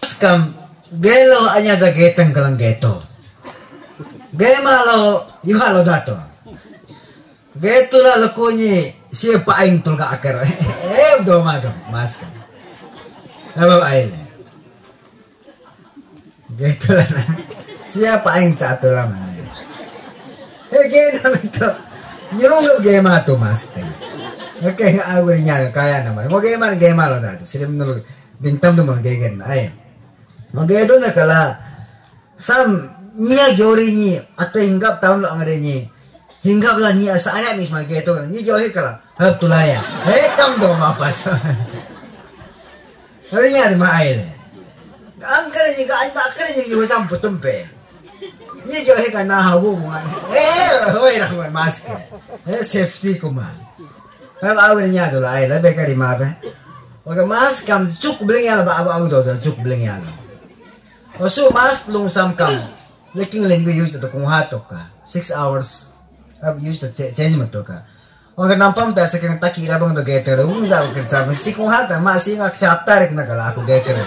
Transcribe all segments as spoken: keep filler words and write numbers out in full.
Kam gelo anya sa getang kalang geto. Gemalo yuhalo dato. Geto la lakonyi siya paing tulga akar. Eh do mago mas kam. Apa aile. Geto la na. Siya paing cato la mana. Eh gena to. Nyurong gema to mas kam. Okay, awal nya kaya naman. Mo gema gema lo dato. Sila nul bintang to mga gegen ay. Magado na kala sam niya jori ni atau hinggap tahun lo angare ni hinggap lah niya sa anak misma gitu kan ni jori kala hab tulaya eh kam do mapas hari ni ada mail angkare ni ga anba angkare ni yo sam putumpe ni jori kan na hawu bunga eh hoi ra mask eh safety kuma hab awal niya do lai la bekari mabe oke mas kam cuk bling ya ba abu do cuk bling ya so mas long sam kam leking lenggo use to kung hatok ka six hours ab use to change mo to ka oga nampam ta sa kang takira bang do getter ung sa ko sa si kung hata ma si ngak sa tarik na kala ako getter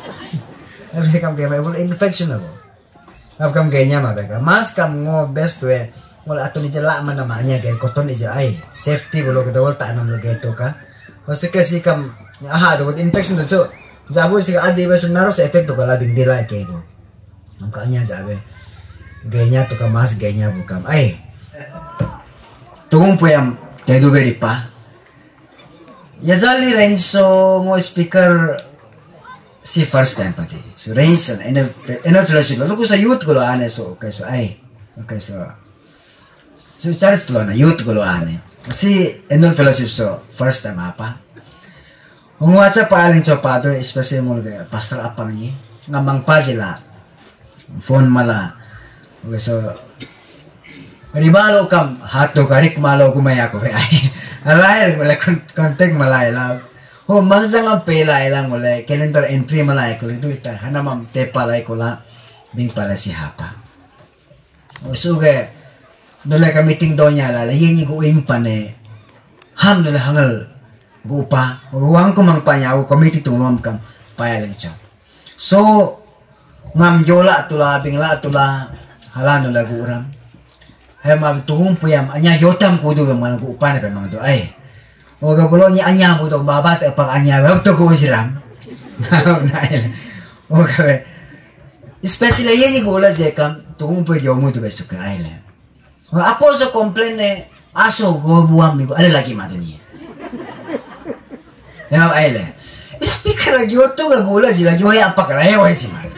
ab kam kay may infection ako ab kam kanya ma beka mas kam ngo best way wala ato ni jala man na nya kay koton ni ay safety bolo ko dawal ta nam lo geto ka o si kasi kam aha do infection do so Zabo sih adi beso naros efek tuh kalau labing dila kayak itu, makanya zabe, gayanya tuh kemas gayanya bukan, ay, tunggu puyam tedu beri pa, ya zali range so mo speaker si first time pati, so range and enough enough fellowship, lalu ku sa youth ko lo ane so, okay so ay, okay so, so charge ko lo na youth ko lo ane, kasi enough fellowship so first time apa? Menguaca paling cepat tu, especially mulai pastor apa ni, ngamang pajila, phone mala, so, ribalo kam hatu karik malo kumaya ko ay, alay mulai kontak malay lang, oh magjang ang pelay lang mulai calendar entry malay ko itu ita, hana mam te palay ko lang, bing pala si hapa, so ke, dole ka meeting do niya lala, yun yung guing pa ne, ham dole hangal. Gupa, uang ko mang panyaw, committee tumam kam payaling siya. So, ngam jola tula, bingla tula, halano lagu uram. Hay mabituhong puyam, anya yotam kudo yung mga gupa na pa mga do. Ay, o gabulo niya anya mo do, babat pag anya, wag to ko siram. O gabe, especially yan yung gula siya kam, tuhong puyam mo do beso ka, ay le. Apo sa complain ne, aso go buwam mi go, ala lagi mato niya. Now aile, speaker lagi waktu kalau gula sih lagi wahai apa kerana wahai sih mah.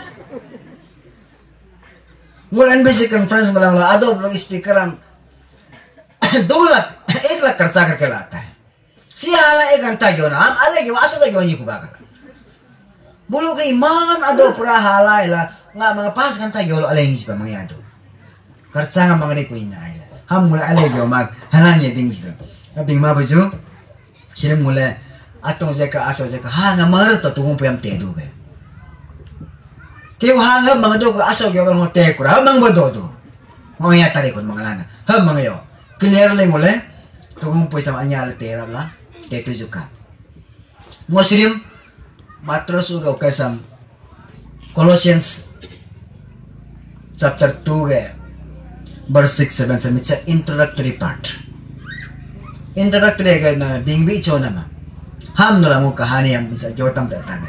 Mulan besi conference malang lah, ada orang speaker am, dolat, eklah kerja kerja lata. Siapa ek anta jona, am ada yang asal lagi wahai kubakar. Bulu ke iman ada pura halai lah, nggak mengepas kan tak jolo aleng sih pamangnya tu. Kerja nggak mengenai kuina aile. Ham mulai aleng jolo mag halangnya bingis tu. Tapi mah baju, sini mulai atong zeka aso zeka hanga mar to tungong puyam tedu be keu hanga mga do aso gyo ng hotel ko ha mang bododo mo ya tari kon mga lana ha mga yo clearly mole tungong puy sa anyal tera la tetu juga mo sirim matros uga kasam Colossians chapter two ge verse six seven seven it's introductory part introductory ge na bingbi cho na ham na lang mo kahani ang bisa jotang tatang.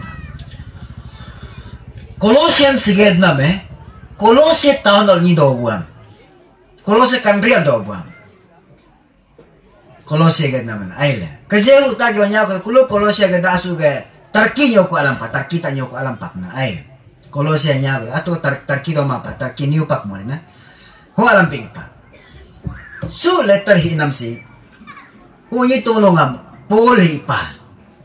Colossians siged na me, Colossians tahun dal ni do buam. Colossians country do buam. Colossians siged na man aile. Kasi utak yo nya ko kulo Colossians gada asu ge Tarki nyo ko alam pa, Tarki ta nyo ko alam pak na ay. Colossians nya ato tar Tarki do mapa, Tarki niyo pak mo na. Ho alam ping pa. So letter hinam si. Ho itulong am poli pa.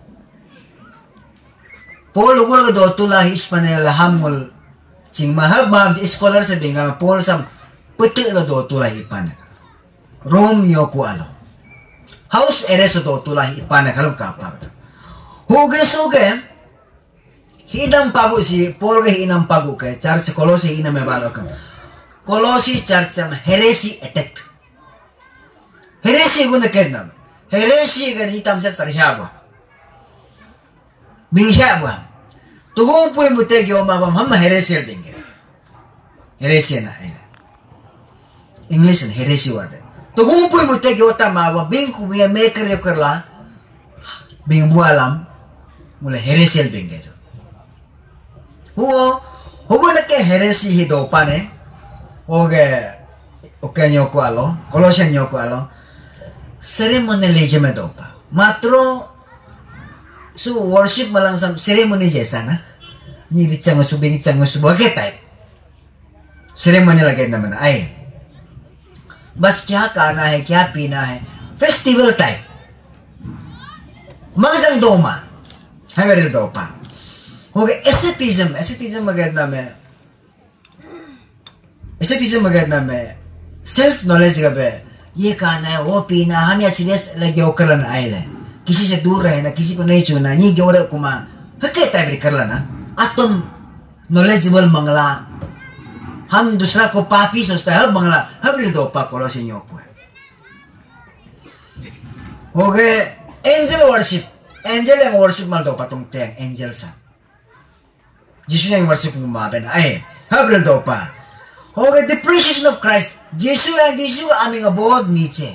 Paul ugol do tula Hispaniola hamul cing mahab mahab di scholar sa binga Paul sam peti lo do tula ipan. Rome yo ko alo. House eres do tula ipan kalong kapag. Huge suge hidam pagu si Paul ke hinam pagu ke church Colossi hinam me balo ka. Colossi church sam heresy attack. Heresy guna kenam. Heresy gan hitam sa sarhiaba. Bihaba. Tugu pui mutegi oma bam hamma heresy binge. Heresy na ai. English and heresy word. Tugu pui mutegi ota ma ba bingku me maker yo kerla. Bing mualam mula heresy binge jo. Huo hugo na ke heresy hi do pane. Oge oke nyoko alo, Colossian nyoko alo. Ceremonialism do pa. Matro so worship malang sam ceremony jesa na. Ni ricang su bing ricang su bagai type. Ceremony lagi naman ay. बस क्या खाना है क्या पीना है festival type मंगजंग दोमा है मेरे दोपा हो गया एसेटिज्म एसेटिज्म मगर ना मैं एसेटिज्म मगर ना मैं सेल्फ नॉलेज का बे ये खाना है वो पीना हम या सीरियस लगे वो करना आए ले किसी से दूर रहना किसी को नहीं छूना नहीं जोड़े कुमा हके टाइप कर लेना आत्म नॉलेजेबल मंगला हम दूसरा को पापी सोचता है हर बंगला हर बिल दो पा कोलोसियों को है हो गए angel worship angel and worship माल दो पा तुम ते एंजल सा जिसु एंड वर्शिप मां बेना ए हर बिल दो पा हो गए depreciation of Christ Jesus and Jesus aiming abode नीचे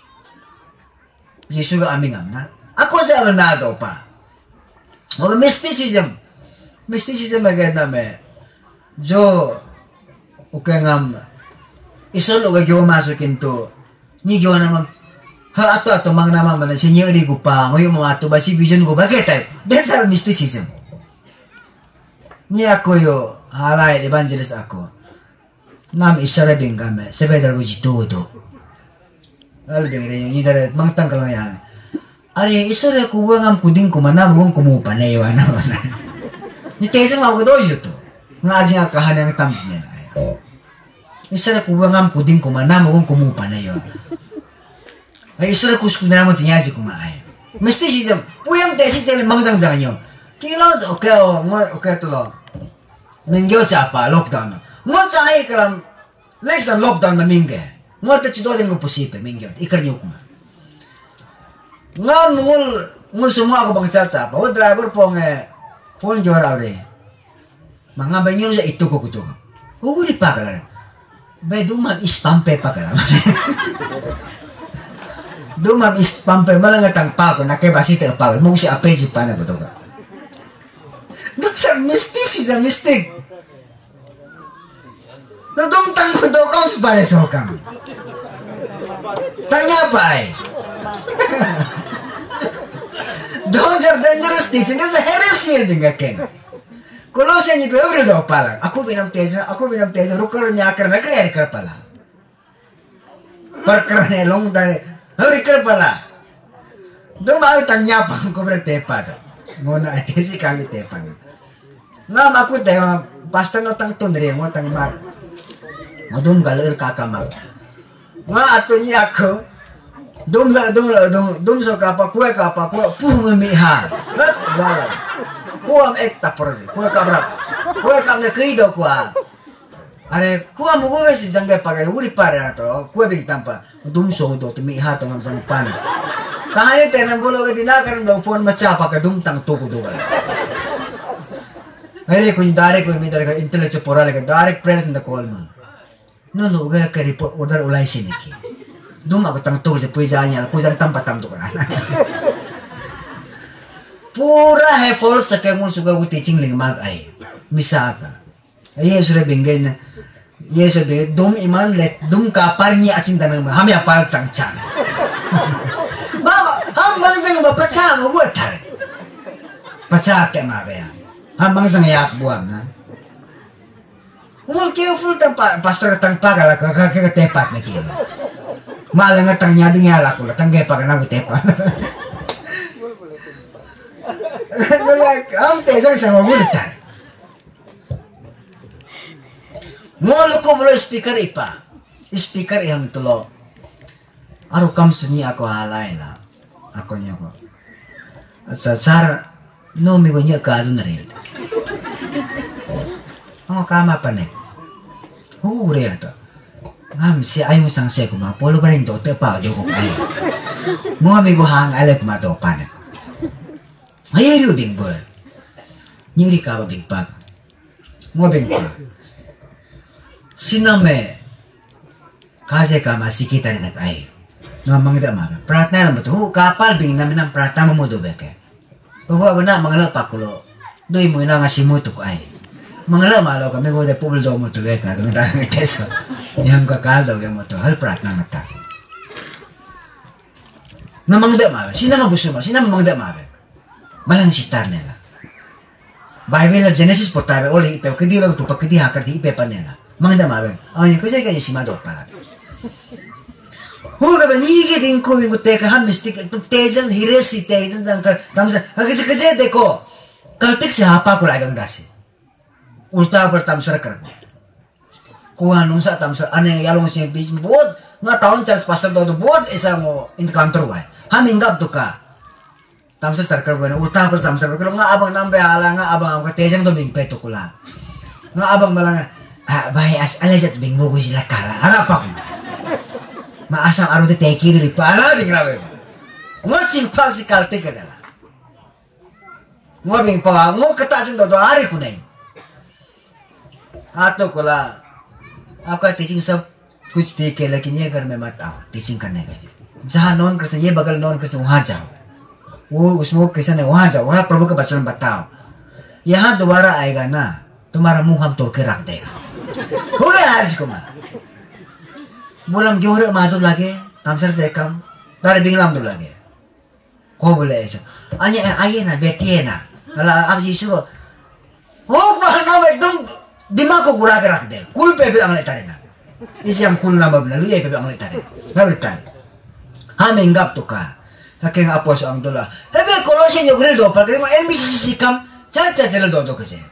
जिसु का आमिंग ना aku sa na do pa हो गए मिस्टिसिज्म मिस्टिसिज्म में कहना मैं जो oke ngam isol oga gyo masukin to ni gyo naman ha ato ato mang naman man sinyo ri ko pa ngoy mo ato ba si vision ko ba kay type that's our mysticism ni ako yo halay evangelist ako nam isara bingame sebedar ko jito do al bingre ni dare mang tangkal yan are isara ko ngam kuding ko manam wong kumupa na yo na ni tesa ma ko do yo to ngaji nga kahanang tamnya isara kuwa ngam kuding kuma nama wong kumupa na yo ay isara kusku na naman sinyaji kuma ay mysticism puyang tesi temi mangsang jangan yo kilo oke o oke to lo mingyo chapa lockdown mo chai kalam next time lockdown na mingge mo to chido din ko posible mingyo ikar nyo kuma ngam ngul ngul semua ako bang chapa o driver pong eh phone jora re mga banyo ya itu ko kuto huguri pa kala Bay dumam ispampe pa kala. Dumam ispampe malangatang pa ko nakebasite pa ko mo si apeji pa na to ka. Dum sa mysticism mystic. No dum tang ko do ka sa pare so kam. Tanya pa ay. Those are dangerous teaching. This is a heresy din gaken. Colossian itu every do pala. Aku binam teja, aku binam teja. Rukar niya karena kaya rikar pala. Perkara long dari rikar pala. Dong mau tanya pang ko bertepa to. Ngona atesi kami tepan. Ngam aku teh pasta no tang tundre mo tang mar. Modum galer kakamag. Nga ato niya ako. Dum la dum la dum dum so kapa kuwe kapa kuwe puh memiha. Lat bala. Kuam ekta porsi, kuam kabra, kuam kamne kido kuam. Are kuam mugo si jangge pakai uri pare ato, kuam bing tampa, dum so do tumi hato ngam sang pan. Kahani tenan bolo ke dinakan do phone macha pakai dum tang to kudo. Are ko direct ko mi direct intellectual porale ke direct presence in the call man. No no ga ke report order ulai sini ki. Dum ako tang to je puijanya, ku jang tampa tam to kana. Pura है false सके मुझ सुगा वो teaching लिंग माग आई मिसाका ये सुरे बिंगे न ये सुरे दुम इमान ले दुम का पारनी अचिन तनंग में हम या पार तंग चाने बाबा हम मंगसंग बा पचा म वो थारे पचा के मावे हम मंगसंग याक बुआम ना umul careful tang pastor tang pagala ka ka ka tepat na kiyo malanga tang nyadi nyala ko tang ge pa na tepat am tesang sama gultan ngolo ko bolo speaker ipa speaker yang itu lo aru kam sunyi aku halai lah aku nyoko asa sar no mi go nya ka du nare ang kama pa ne hu re ato ngam si ayu sang se ko ma polo baring do te pa jo ko ai mo mi go hang ale ko ma do pa ne Ayo bing boy. nyiri ka ba bingpag mo bingpag siname kaje ka masikita rin at ay no mangda ma pratna na to kapal bing namin ang pratna mo do beke bawa na mga pakulo doy mo na nga simuto ko ay mga malo kami ko de publo mo to beke kami ta ng tesa yang ka kaldo ke mo to hal pratna mata na mangda ma sinama gusto mo sinama mangda ma balang sitar nila Bible Genesis portabe oli ipe kedi lang tu pakedi hakar di ipe panela mangda ma ben ay kasi kaya simado para Huwag ba nige bin ko bin teka ham mistik tu tejan hiresi tejan jangkar tamsa kasi kasi deko kaltik se hapa ko lagang dasi ulta per tamsar kar ko anong sa tamsar ane yalong se bis bod nga taon church pastor do bod isa mo encounter wa ham ingap to ka tamsar sarkar ba ulta per tamsar ko nga abang nambe ala nga abang ka tejan do bing peto kula nga abang malang ah bahay as alajat bing mo ko sila kala harapak maasang araw de teki ri pala bing rawe mo simpang si kalte ka dala mo bing pa mo katasin do do ari kunai ato kola आपका teaching सब कुछ देख के लेकिन ये घर में मत आओ टीचिंग करने के लिए जहाँ नॉन क्रिश्चियन ये बगल नॉन क्रिश्चियन वहां जाओ वो उसमें क्रिश्चियन है वहां जाओ वहां प्रभु का वचन बताओ यहाँ दोबारा आएगा ना तुम्हारा मुंह हम तोड़ के रख देगा हो गया आज को मां Mulam jore madu lagi, tamsar sekam, dari binglam tu lagi. Kau boleh eso. Anya ayah na betiena, kalau apa jisu, oh bahkan nama ekdom dimak ko gura kerak deh. Kul pepe angle tare na. Isi am kul nama benar, lu ya pepe angle tare. Lalu tan. Ham enggap tu ka. Hakeng apos ang dola. Hebe kolosin yo grill do, porque mo elmi sikam, cara cara do do kasi.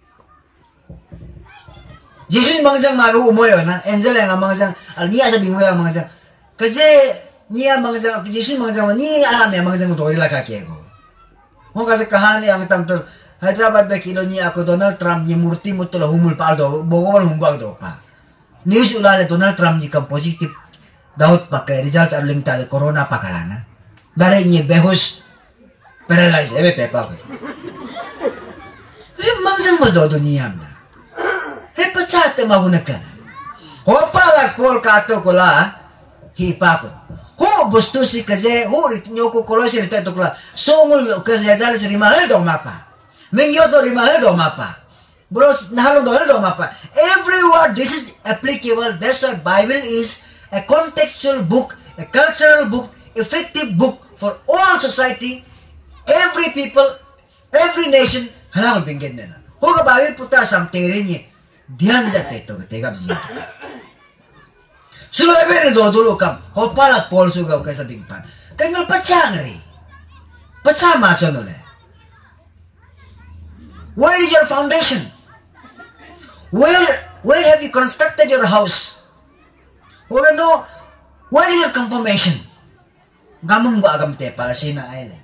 Jesus mangjang mabe umoyo na angel yang mangjang al niya sa bingoy ang mangjang kasi niya mangjang Jesus mangjang ni alam ya mangjang to ila ka kiego mo kasi kahani ang tamtol Hyderabad ba kilo niya ako Donald Trump ni murti mo to la humul pa do bogo man humbag do pa news ulale Donald Trump ni kam positive daut pakai result arling tale corona pakalana dari ni behus paralyzed ebe pepa ko e mangjang mo do do niya Hepacate magunakan. Hopa lag pol kato kola hipakot. Ho bostu si kaje ho ritnyo ko kola si rito kola. Songul kaje jale si rimahel do mapa. Mengyo do rimahel do mapa. Bros nahalo do do mapa. Every word this is applicable. That's why Bible is a contextual book, a cultural book, effective book for all society, every people, every nation. Halal binggen na. Ho ka Bible puta sam tere ni. ध्यान जाते तो तेगा जी सुलो बेरे दो दो लोकम हो पाला पोल सुगा कैसा बिंगपान कंगल पचांग रे पचा माचो नोले where is your foundation where where have you constructed your house where no where is your confirmation gamung ba agam te para sina ay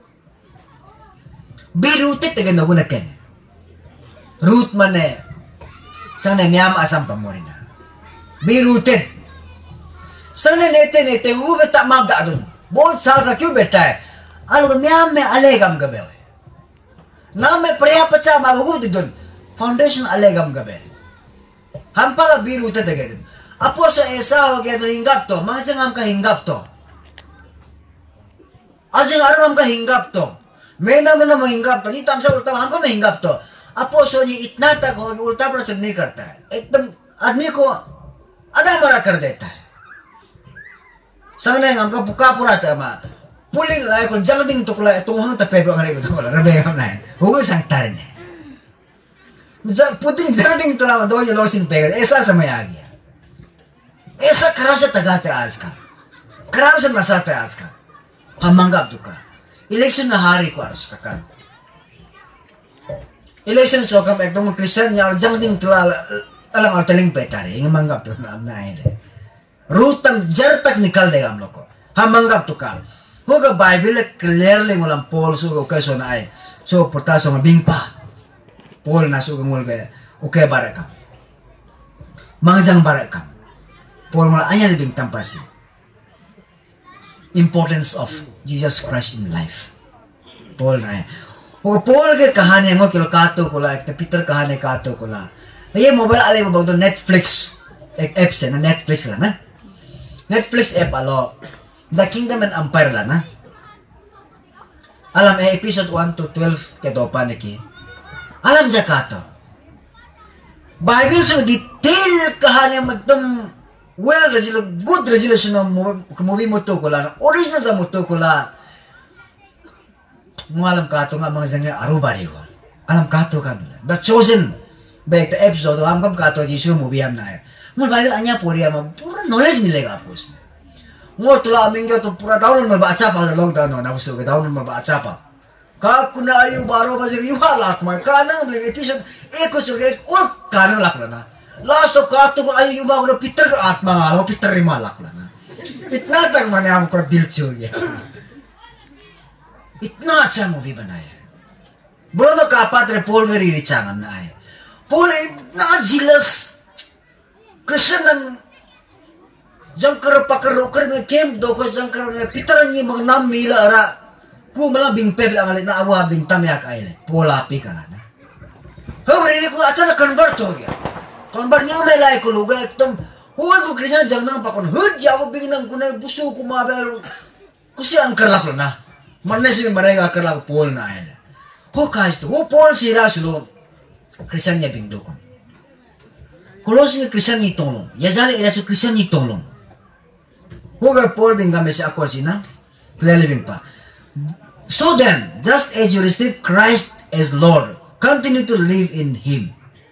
be rooted te gano gunaken root mane Sana miyam asam pamorina. Be rooted. Sana nete nete u beta mabda dun. बहुत साल से क्यों बैठा है अलग म्याम में अलेगम गबे हुए नाम में प्रया पचा मागू दिदुन फाउंडेशन अलेगम गबे हम पला बीर उते तगे अपो से ऐसा हो गया तो हिंगाप तो मांगसे हम का हिंगाप तो अजिंग अरम हम का हिंगाप तो मैं ना मना मैं हिंगाप तो नहीं तमसे उल्टा हमको मैं हिंगाप तो अपो सो जी इतना तक हो कि उल्टा प्रश्न नहीं करता है एकदम आदमी को आधा मरा कर देता है Sangne ngam ka buka pura ta ma puling lai ko jangding to kula to hang ta pe ba ngai ko la rabe ngam nai ho sang tar ne ja puting jangding to la do ye losin pe ऐसा समय आ गया ऐसा खराब से तगाते आज का खराब से नसाते आज का हम मंगा दुका इलेक्शन ना हारी को अर्स का kan इलेक्शन सो कम एकदम क्रिश्चियन यार जangding to la alang arteling pe tare ngam मंगा तो ना नाइ रे रूट तक जड़ तक निकल देगा हम लोग को हम मंगप तो काल होगा बाइबल क्लियरली मुलाम पोल सो के सो नाए सो पता सो बिंगपा पोल ना सो ngol be oke baraka mangjang baraka पोल मला anya bing tampasi importance of Jesus Christ in life पोल ना Huwag Paul ke kahane mo kilo kato ko la, Peter kahane kato ko la. Ay mobile alay mo bang Netflix apps na Netflix lang na. Netflix app alo. The Kingdom and Empire lang na. Alam eh episode one to twelve kedo pa niki. Alam ja kato. Bible so detail kahane magtum well resolution good resolution ng movie mo to ko la. Original da mo to ko la. Mo alam kato nga mga zanga arubari ko. Alam kato kan. The Chosen. Baik the episode हम कम कातो जीशु movie हम ना है मुझे बाइबल अन्या पूरी हम पूरा knowledge मिलेगा आपको इसमें मुझे तुला मिंगे तो पूरा डाउनलोड में बाचा पा लॉकडाउन होना उसके के डाउनलोड में बाचा पा का कुना आयु बारह बजे के युवा लाख में का ना मिलेगा एपिसोड एक कुछ के और कारण लाख लेना लास्ट तो का तो आयु युवा को पितर का आत्मा आलो पितर रिमा लाख लेना इतना तक मैंने हमको दिल छू गया इतना अच्छा मूवी बनाया बोलो तो कापात्र पोल गरी रिचांगन ना है Paul na jealous Christian ng jangkar pakar rokar me kem doko jangkar me pitara ni mga nam mila ara ku mala bing pe ang na awa bing tamyak aile Paul api kana na ho rini ko acha convert ho gaya convert niya me lai ko luga ekdom huwa ko Christian jangnang pakon hud jawo bing nang kunay busu ko mabel kusi ang karlak na manne si marega karlak Paul na aile ho kais to ho Paul sila sulo Christian niya bing dokon. Kolos ni Christian ni tolong. Yazali ila su Christian ni tolong. Huwag Paul bing gamit sa ako sina. Clearly bing pa. So then, just as you receive Christ as Lord, continue to live in Him.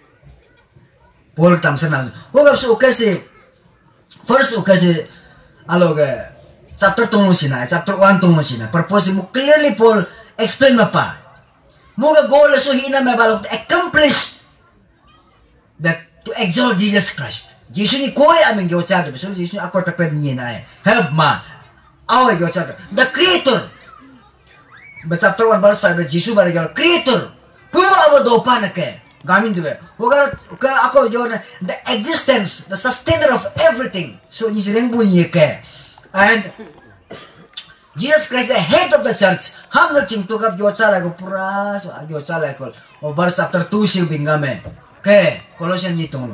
Paul tamsa na. Huwag su kasi first kasi alog chapter tolong sina, chapter one tolong sina. Purpose mo clearly Paul explain ma pa. Moga goal so hina may balok to accomplish that to exalt Jesus Christ. Jesus ni koy aming gyochado. So Jesus ni ako taped niya na eh. Help ma. Away gyochado. The Creator. But chapter one verse five Jesus ba regalo Creator. Puno abo do pa na ke. Gamin dibe. Huwag ka ako yun the existence, the sustainer of everything. So ni sireng bunyi ke. And Jesus Christ, the head of the church. Ham nag chingto kap Yocha ko pura so Yocha ko. O verse chapter two siya bingame. Ke Colossians ni tono.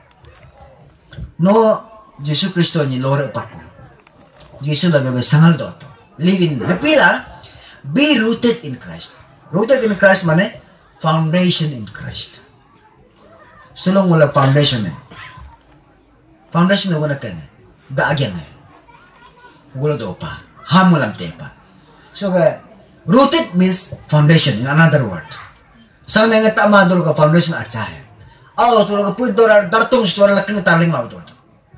No Jesus Kristo ni Lord pa ko. Jesus lagabe sangal do to. Live in napila be rooted in Christ. Rooted in Christ mane foundation in Christ. Sulong wala foundation eh. Foundation na wala kan. Daagyan eh. Wala do pa. Ham walang tepa. So, uh, rooted means foundation, in another word. Sa nga nga tama doon ka foundation at sahe. Aw, tulog ka po ito, dartong sito, laking taling mo doon.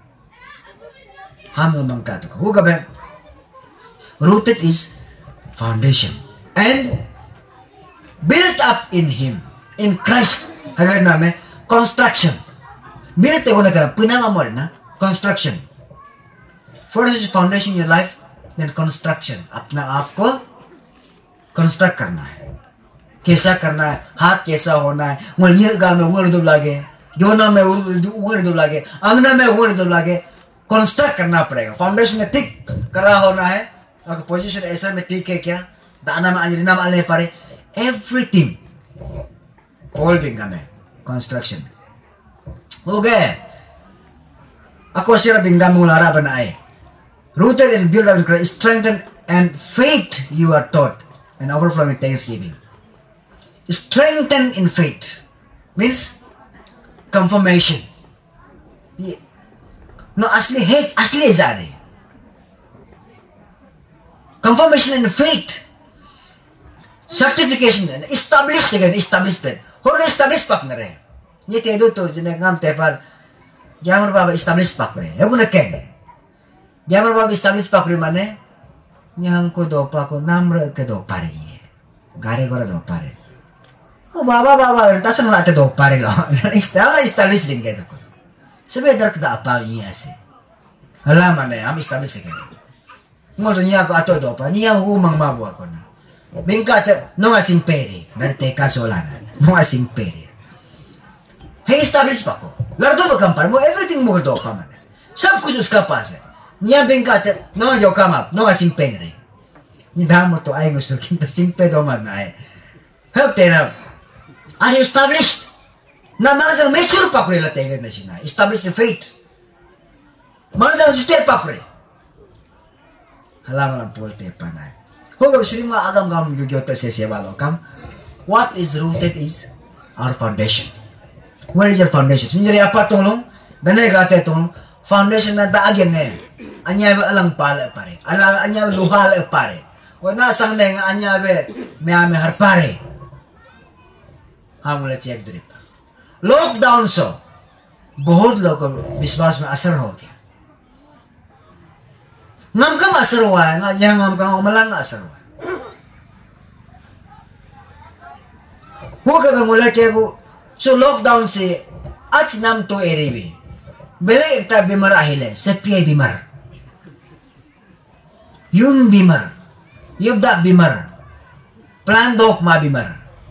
Ham naman ka ito ka. Huwag ba? Rooted is foundation. And built up in Him. In Christ. Hagad namin, construction. Built ako na ka na, pinamamor na, construction. First is foundation in your life, then construction. अपना आप को construct करना है, कैसा करना है, हाथ कैसा होना है, मुझे गाँव में उंगली दब लागे, जोना में उंगली दब लागे, अंगना में उंगली दब लागे, construct करना पड़ेगा. फाउंडेशन में ठीक करा होना है, अगर पोजीशन ऐसा में ठीक है क्या, दाना में अंजलि नाम आने पड़े, everything, all बिंगा में construction. हो गए, ako sila बिंगा में उलारा बनाए. Rooted and built up in Christ, strengthened and faith you are taught, and overflowing thanksgiving. Strengthened in faith means confirmation. No, asli है, asli ज़ारे. Confirmation in faith, certification, established again, establishment. Holy established pak na re. Ni tedo to jine ngam tepar, jamar baba established pak re. Yagu na ken. Jamar baba established pak re mane, nyang ko do pa ko namre ke do pare ye. Gare gora do pare. Oh baba baba, tasan wala te do pare lo. Istala established din kaya ko. Sabi dar kada apa iya se. Hala mane, am established ke. Ngol niya ko ato do pa, niya umang mabu ako na. Bingkat no asing pere, darte kasolana. No asing pere. Hey established pa ko. Lardo ba kampar mo everything mo do pa man. Sab kuch uska paas hai. Niya bingkat no yo come up, no asing pere. Ni damo to ay gusto kinta simpe do man na hai. Help tenap. Are established. Na mga sang mature pa ko nila tingin na siya. Established the faith. Mga sang justir pa ko rin. Halang lang po te panay. Huwag suri mga agam gam gyogyoto sa siya balo kam. What is rooted is our foundation. Where is your foundation? Sinjari apa tolong? Danay kate tolong. Foundation na daagyan na yan. Anya ba alang pala pare. Alang anya luhala pare. Wala sang neng anya be may har pare. Hamula check diri pa. Lockdown so. बहुत लोग विश्वास में असर हो गया. ngam kam asar हुआ है ना yang ngam kam malang asar हुआ. वो कभी मुला क्या को so lockdown से आज नाम तो एरी भी बेले एक ता बीमार आहिले सेपिया बीमार यूं बीमार युद्धा बीमार प्लान दोक मा बीमार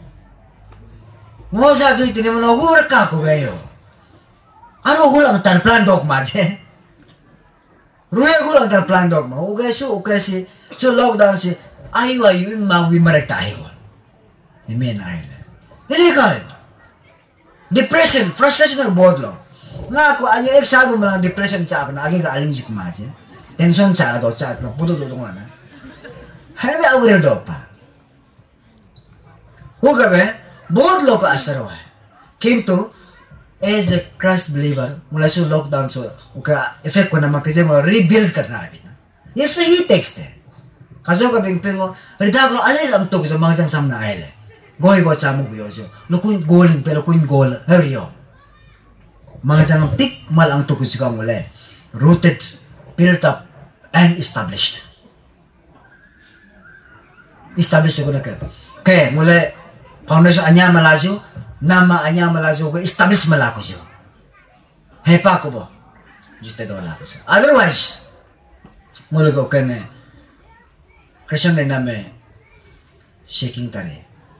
मोसा तो इतने मनो गुर का को गए हो अनु गुलांग tar plan dok mar je ruya gulang tar plan dok ma uga su uga si so lockdown si ayu ayu ma wi mara tai ko men ai ini kai depression frustration ko bod lo na ko anya ek sabu ma depression cha na age ga alin ji kuma je tension cha do cha ko pudo do na hai be agre do pa uga be bod lo ko asar wa kintu as a Christ believer, mulai su lockdown so, uka effect ko naman kasi mo rebuild करना है ना. ये सही text है. Kaso ka bing pingo, rida ko alay lam to so mga sang sam na ay le. Goy go sa mo yo so. Lukuin goaling pero kuin goal hurry yo. Mga sang tik mal ang to ko sa mulai. Rooted, built up and established. Established ko na kaya. Kaya mulai foundation anya malajo nama anya malajo ko establish malako siya. Hepa ko bo. Juste do lako siya. Otherwise, mula ko kene Christian na name shaking tare.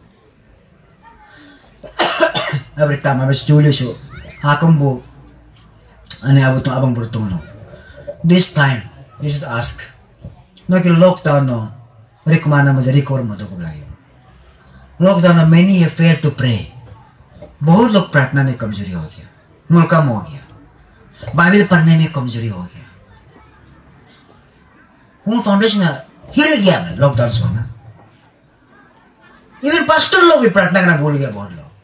Every time I was Julius yo, hakam bo ane abutong abang burtong no. This time, you should ask. No kilo lockdown no, rekomana mo sa record mo to ko lagi. Lockdown में many have failed to pray. बहुत लोग प्रार्थना में कमजोरी हो गया, मूल कम हो गया, बाइबल पढ़ने में कमजोरी हो गया. वो फाउंडेशन हिल गया मैं लॉकडाउन से ना. इवन पास्टर लोग भी प्रार्थना करना भूल गया बहुत लोग.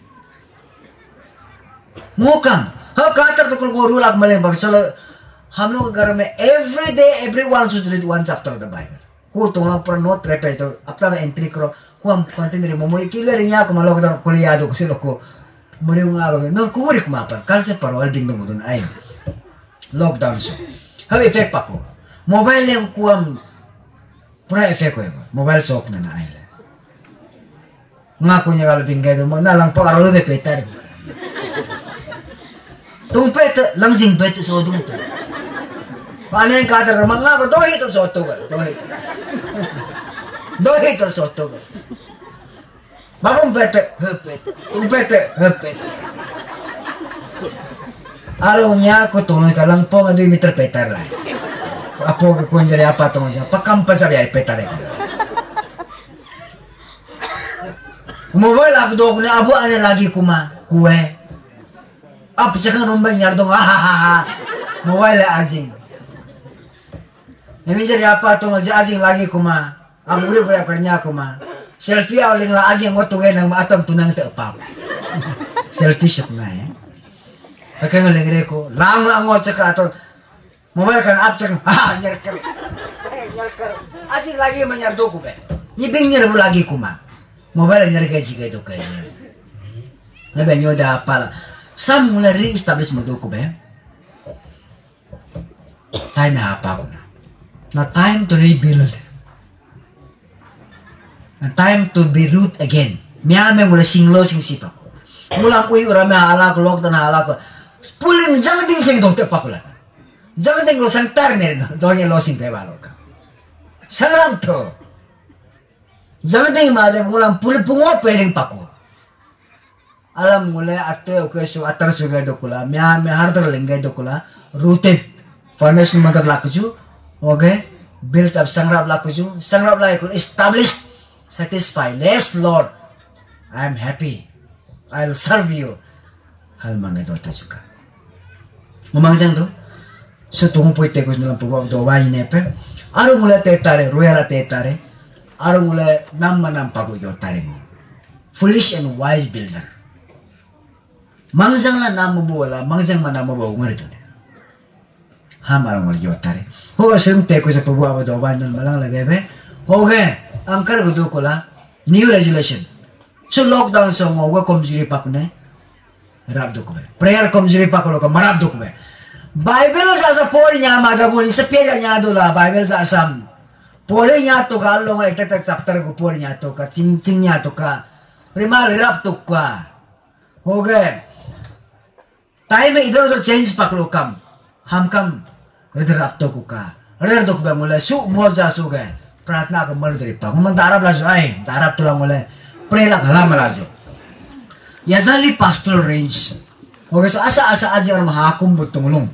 वो कम हम कहाँ तक तो कोई रूल आग मले बग चलो हम लोग घर में every day everyone should read one chapter of the Bible. को तुम लोग पर नोट प्रिपेयर तो अपना में एंट्री करो. Kuam kontineri memori killer nya ko malok dan kuliado ko silo ko muri nga ko no kuri ko mapa kalse paro albing dong don ay lockdown so ha effect pa ko mobile yung kuam pura effect ko mobile sok na na ay nga ko nya albing gado mo na lang pa aro de petar tung pet lang jing pet so dum to panen ka ta nga ko do hito so to do hito do hito so to Babong bete, hepet, tung bete, hepet. Arong niya ko tunay ka lang po nga do'y meter petar lang. Apo ka kung jari apa tunay niya, pakampa sa riyay petar eh. Mobile ako doon ko na abo ane lagi kuma, kuwe. Apo siya kang rumbay niya doon, ha ha ha ha. Mobile ay azing. Emin jari apa tunay si azing lagi kuma, abo uli ko ya karnya kuma. Selfie awal yang aja yang waktu gaya nang maatam tunang te apa, selfie shot na eh. Pakai ngelegre ko, lang lang ngo caka atau mobile kan up caka, ha nyerker, eh nyerker, asing lagi menyerdo ko be, nyibing nyerbu lagi kuma, mobile nyerga jika itu kayaknya. Nabe nyoda apa, sam mulai re-establish mo do ko be. Time apa ko na, na time to rebuild. And time to be root again. Miyame mula singlo sing sipa ko. Mula ko yung rame hala ko, lockdown hala ko. Puling jangan ting sing dong tepa ko lang. Jangan ting lo sang tar rin. Doon yung losing pe balo ka. Sangram to. Jangan ting mada mula puli pungo peling pa ko. Alam mula ate o keso atar sugay do kula. Miyame hardar linggay do kula. Rooted. Formation magar lakuju. Okay. Built up sangrab lakuju. Sangrab lakuju. Established. Satisfy. Yes, Lord. I'm happy. I'll serve you. Hal mga dota juga. Mamangsang to. So tungo po ite ko nilang pagwag do wa inepe. Aro mula tetare, ruera tetare. Aro mula namman ang paguyo tare mo. Foolish and wise builder. Mangsang la namo bola, mangsang manamo bo ngarito. Ham aro mula yo tare. Hoga sum te ko sa pagwag do wa nan malang lagay be. Hoga ang kargudo ko la new resolution. So lockdown so mo wa komjiri pa ko ne. Rap do ko be. Prayer komjiri pa ko ko marap do ko be. Bible sa sa pori niya madagol sa pera niya do la Bible sa asam. Pori niya to ka lo ngai tetek chapter ko pori niya to ka ching ching niya to ka. Rimal rap to ka. Okay. Time idhar udhar change paklo kam. Ham kam idhar rap to ka. Idhar to ka mula su moja su ga. Pratna ko mar dri pa. Mong darab la jo ai. Darab to la mula. Pray la khala mala jo. Yazali pastoral range. Okay, so asa-asa aja orang mahakum butungulong.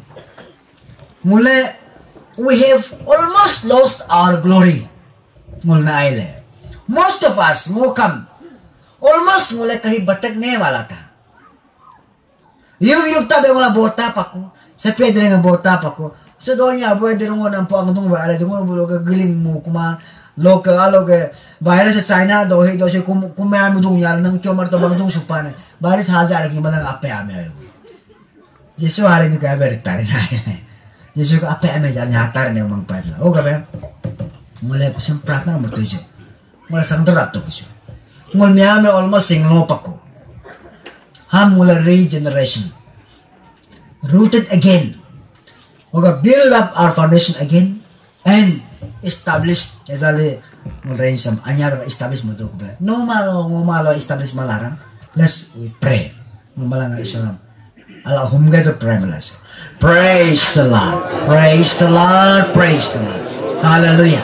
Mula, we have almost lost our glory. Mula na aile. Most of us, mukam, almost mula kahi batak ne wala ta. Yung yung tabi mula bota pa ko, sa pwede nga bota pa ko. So doon niya, pwede rin mo ng pangtong wala, doon mo ka giling mo, kuma, local, aloke, virus sa China, doon, doon siya kumaya mo doon yan, nang kiyomar to bang doon supan, virus hazar, kima lang ape ame. Yesus hari ini kaya beritarik naik. Yesus apa yang menjadi hatar nih omong padla. Oh kaya, mulai pesan pratna nomor tujuh, mulai santerat tuh kisah. Mulai ame almost singlo pakku. Ham mulai regeneration, rooted again. Oke, build up our foundation again and establish. Jadi mulai sam anyar establish mudah kaya. No malo, no malo establish malarang. Let's pray. Malang Islam. Allahumma to privilege. Praise the Lord. Praise the Lord. Praise the Lord. Hallelujah.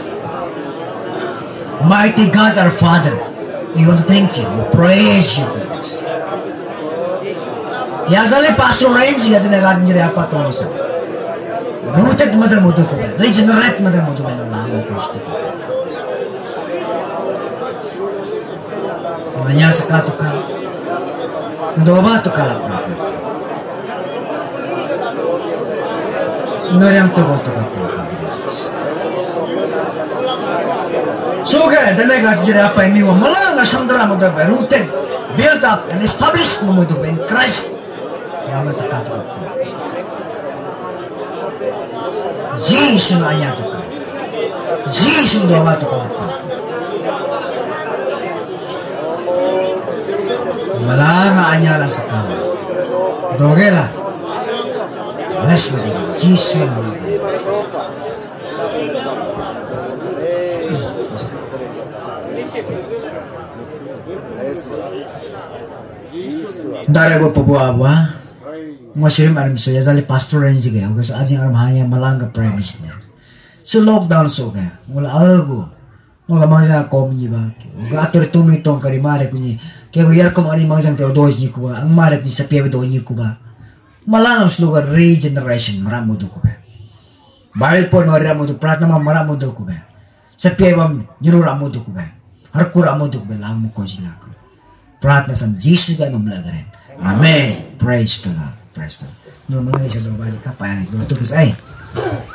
Mighty God our Father, we want to thank you. We praise you for this. Yazali pastor range ya tinagat njiri apa to sa. Rooted mother mudu ko. Regenerate mother mudu ng namo Kristo. Manya sa katuka. Ndoba to kala prophet. Noryang tuko tuko so okay, then I got jira pa ini wa malang asandra mo daw rooted, built up and established mo daw in Christ. Yaman sa kato. Jesus na aya to ka. Jesus do wa to ka. Malang anya lang sa ka. Dogela. Bless me, Jesus. Dari ko pagwawa, ngasirim alam so yazali pastor range gaya, kasi ajing aram hanya malangga premise niya. So lockdown so gaya, mula algo, mula mga komi ba, gator tumitong karimare ko niya, kaya kuyar ko mga mga sang teodos niya ko ba, ang marek niya sa piyawe doon niya ko ba. Malangam slogan regeneration maramo do ko ba. Bible po maramo do pratna ma maramo do ko ba. Sa piyawam nyuramo do ko ba. Harkuramo do ko ba lang mo ko sila ko. Pratna sam Jesus ga mamlagarin. Amen. Praise the Lord. Praise the Lord. Normal ay sa do ba ka pa ay do to ay.